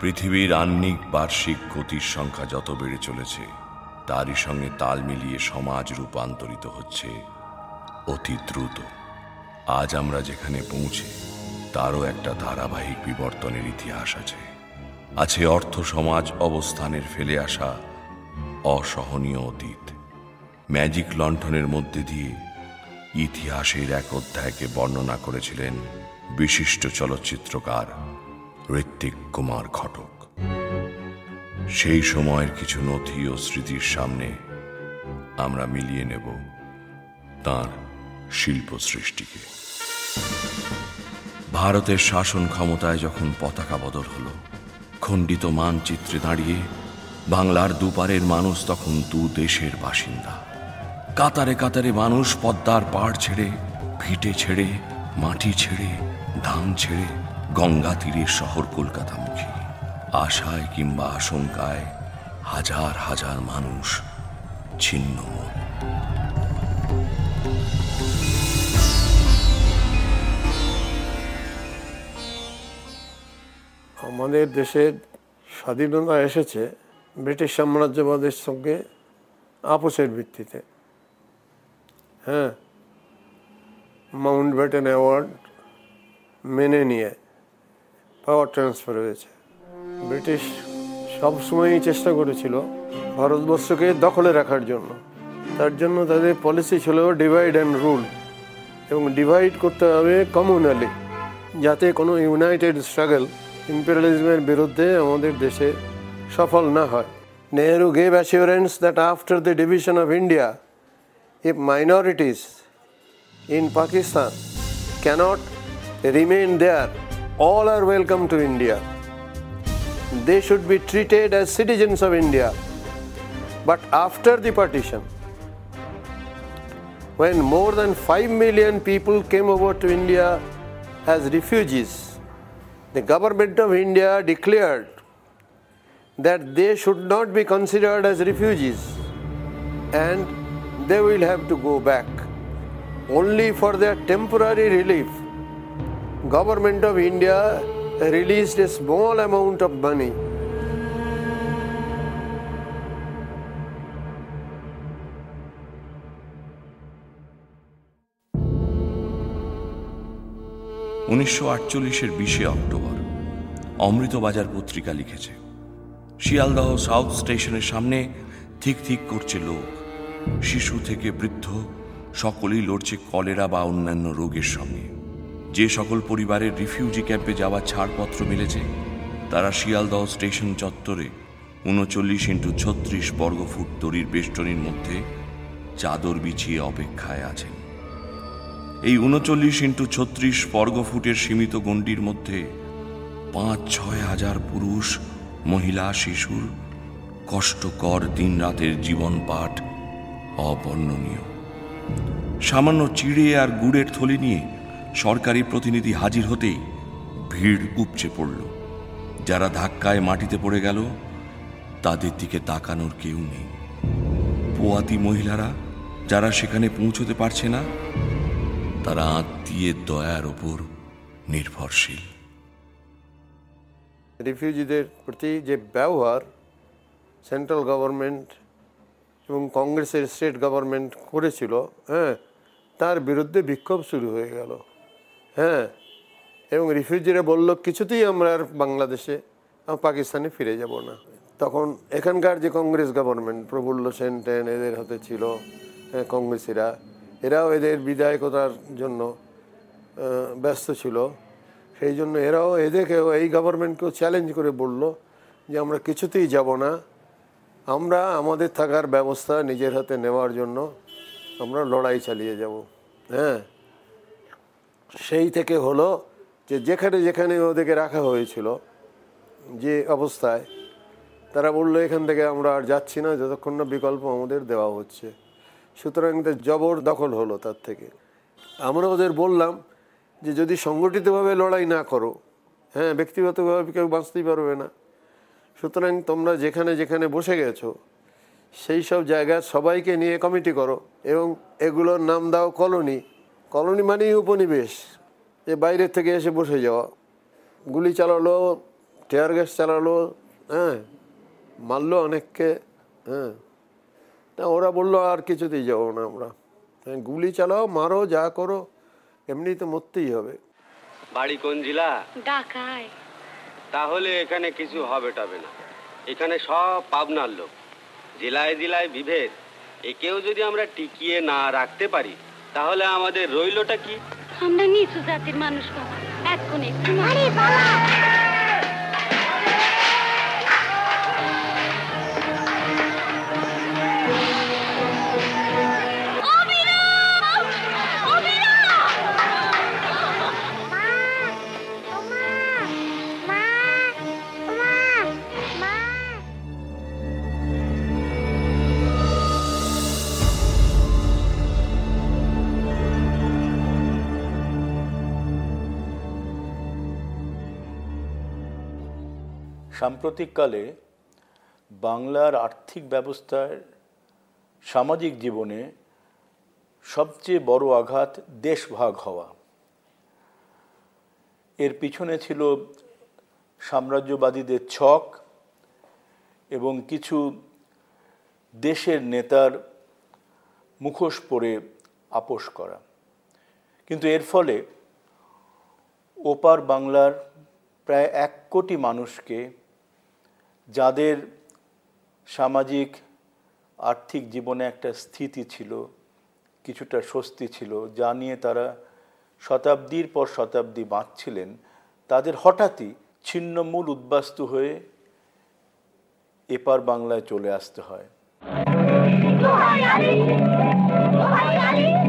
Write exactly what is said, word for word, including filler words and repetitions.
পৃথিবীর আহ্নিক বার্ষিক গতির সংখ্যা যত বেড়ে চলেছে, তারই সঙ্গে তাল মিলিয়ে সমাজ রূপান্তরিত হচ্ছে অতি দ্রুত। আজ আমরা যেখানে পৌঁছে তারও একটা ধারাবাহিক বিবর্তনের ইতিহাস আছে। আছে অর্থ সমাজ অবস্থানের ফেলে আসা অসহনীয় অতীত। ম্যাজিক লণ্ঠনের মধ্যে দিয়ে ইতিহাসের এক অধ্যায়কে বর্ণনা করেছিলেন বিশিষ্ট চলচ্চিত্রকার ঋত্বিক কুমার ঘটক। সেই সময়ের কিছু নথি ও স্মৃতির সামনে আমরা মিলিয়ে নেব তাঁর শিল্প সৃষ্টিকে। ভারতের শাসন ক্ষমতায় যখন পতাকা বদল হলো, খণ্ডিত মানচিত্রে দাঁড়িয়ে বাংলার দুপারের মানুষ তখন দু দেশের বাসিন্দা। কাতারে কাতারে মানুষ পদ্মার পাড় ছেড়ে, ভিটে ছেড়ে, মাটি ছেড়ে, ধান ছেড়ে গঙ্গা তীরের শহর কলকাতামুখী। আশায় কিংবা আশঙ্কায় হাজার হাজার মানুষ ছিন্ন মন। আমাদের দেশের স্বাধীনতা এসেছে ব্রিটিশ সাম্রাজ্যবাদের সঙ্গে আপোষের ভিত্তিতে। হ্যাঁ, মাউন্টব্যাটেন অ্যাওয়ার্ড মেনে নিয়ে পাওয়ার ট্রান্সফার হয়েছে। ব্রিটিশ সবসময়ই চেষ্টা করেছিল ভারতবর্ষকে দখলে রাখার জন্য। তার জন্য তাদের পলিসি ছিল ডিভাইড অ্যান্ড রুল, এবং ডিভাইড করতে হবে কমিউনালি, যাতে কোনো ইউনাইটেড স্ট্রাগল ইম্পেরিয়ালিজমের বিরুদ্ধে আমাদের দেশে সফল না হয়। Nehru gave assurance that after the division of India, if minorities in Pakistan cannot remain there, all are welcome to India. They should be treated as citizens of India. But after the partition, when more than five million people came over to India as refugees, the government of India declared that they should not be considered as refugees and they will have to go back. Only for their temporary relief, Government of India released a small amount of money. উনিশশো আটচল্লিশের বিশে October Amritabazar পত্রিকা লিখেছে, Sealdah south স্টেশনের সামনে thick thick করছে লোক। শিশু থেকে বৃদ্ধ সকলেই লড়ছে কলেরা বা অন্যান্য রোগের সঙ্গে। যে সকল পরিবারের রিফিউজি ক্যাম্পে যাওয়ার ছাড়পত্র মিলেছে, তারা শিয়ালদহ স্টেশন চত্বরে উনচল্লিশ ইন্টু ছত্রিশ বর্গফুট দড়ির বেষ্টনীর মধ্যে চাদর বিছিয়ে অপেক্ষায় আছেন। এই উনচল্লিশ ইন্টু ছত্রিশ বর্গফুটের সীমিত গণ্ডির মধ্যে পাঁচ ছয় হাজার পুরুষ, মহিলা, শিশুর কষ্টকর দিন রাতের জীবন পাঠ অবর্ণনীয়। সামান্য চিড়ে আর গুড়ের থলি নিয়ে সরকারি প্রতিনিধি হাজির হতেই ভিড় উপচে পড়ল। যারা ধাক্কায় মাটিতে পড়ে গেল, তাদের দিকে তাকানোর কেউ নেই। পোয়াতি মহিলারা যারা সেখানে পৌঁছতে পারছে না, তারা আত্মীয়ের দয়ার ওপর নির্ভরশীল। রিফিউজিদের প্রতি যে ব্যবহার সেন্ট্রাল গভর্নমেন্ট এবং কংগ্রেসের স্টেট গভর্নমেন্ট করেছিল, হ্যাঁ, তার বিরুদ্ধে বিক্ষোভ শুরু হয়ে গেল। হ্যাঁ, এবং রিফিউজিরা বলল কিছুতেই আমরা আর বাংলাদেশে পাকিস্তানে ফিরে যাব না। তখন এখানকার যে কংগ্রেস গভর্নমেন্ট, প্রফুল্ল সেন টেন এদের হাতে ছিল, হ্যাঁ, কংগ্রেসিরা, এরাও এদের বিধায়কতার জন্য ব্যস্ত ছিল। সেই জন্য এরাও এদেরকেও, এই গভর্নমেন্টকেও চ্যালেঞ্জ করে বলল যে আমরা কিছুতেই যাব না, আমরা আমাদের থাকার ব্যবস্থা নিজের হাতে নেওয়ার জন্য আমরা লড়াই চালিয়ে যাব। হ্যাঁ, সেই থেকে হলো যে যেখানে যেখানে ওদেরকে রাখা হয়েছিল যে অবস্থায়, তারা বললো এখান থেকে আমরা আর যাচ্ছি না যতক্ষণ না বিকল্প আমাদের দেওয়া হচ্ছে। সুতরাং জবর দখল হলো তার থেকে। আমরা ওদের বললাম যে যদি সংগঠিতভাবে লড়াই না করো, হ্যাঁ, ব্যক্তিগতভাবে কেউ বাঁচতেই পারবে না। সুতরাং তোমরা যেখানে যেখানে বসে গেছো সেই সব জায়গায় সবাইকে নিয়ে কমিটি করো এবং এগুলোর নাম দাও কলোনি। কলোনি মানেই উপনিবেশ, যে বাইরের থেকে এসে বসে যাওয়া। গুলি চালালো টিয়ার গ্যাস চালালো, হ্যাঁ, মারলো অনেককে, হ্যাঁ। তা ওরা বললো আর কিছুতেই যাবো না আমরা, হ্যাঁ, গুলি চালাও, মারো, যা করো, এমনি তো মরতেই হবে। বাড়ি কোন জেলা? ঢাকায়। তাহলে এখানে কিছু হবে টবে না, এখানে সব পাবনার লোক, জেলায় জেলায় বিভেদ। একেও যদি আমরা টিকিয়ে না রাখতে পারি তাহলে আমাদের রইলটা কি? আমরা নিচু জাতির মানুষ বাবা, এখন একটু সাম্প্রতিককালে বাংলার আর্থিক ব্যবস্থার সামাজিক জীবনে সবচেয়ে বড় আঘাত দেশভাগ হওয়া। এর পিছনে ছিল সাম্রাজ্যবাদীদের ছক এবং কিছু দেশের নেতার মুখোশ পরে আপোষ করা। কিন্তু এর ফলে ওপার বাংলার প্রায় এক কোটি মানুষকে, যাদের সামাজিক আর্থিক জীবনে একটা স্থিতি ছিল, কিছুটা স্বস্তি ছিল, যা নিয়ে তারা শতাব্দীর পর শতাব্দী বাঁচছিলেন, তাদের হঠাৎই ছিন্নমূল উদ্বাস্তু হয়ে এপার বাংলায় চলে আসতে হয়।